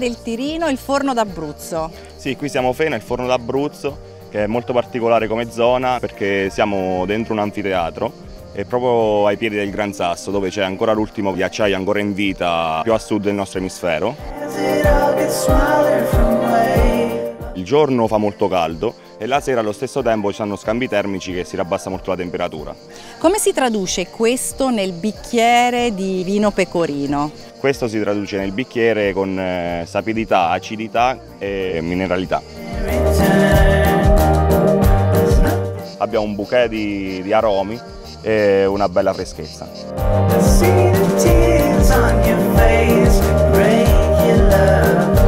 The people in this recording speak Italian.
il Tirino e il Forno d'Abruzzo. Sì, qui siamo Fena, il Forno d'Abruzzo, che è molto particolare come zona perché siamo dentro un anfiteatro e proprio ai piedi del Gran Sasso, dove c'è ancora l'ultimo ghiacciaio ancora in vita più a sud del nostro emisfero. Il giorno fa molto caldo e la sera allo stesso tempo ci sono scambi termici che si abbassa molto la temperatura. Come si traduce questo nel bicchiere di vino pecorino? Questo si traduce nel bicchiere con sapidità, acidità e mineralità. Abbiamo un bouquet di aromi e una bella freschezza. I see the tears on your face to break your love.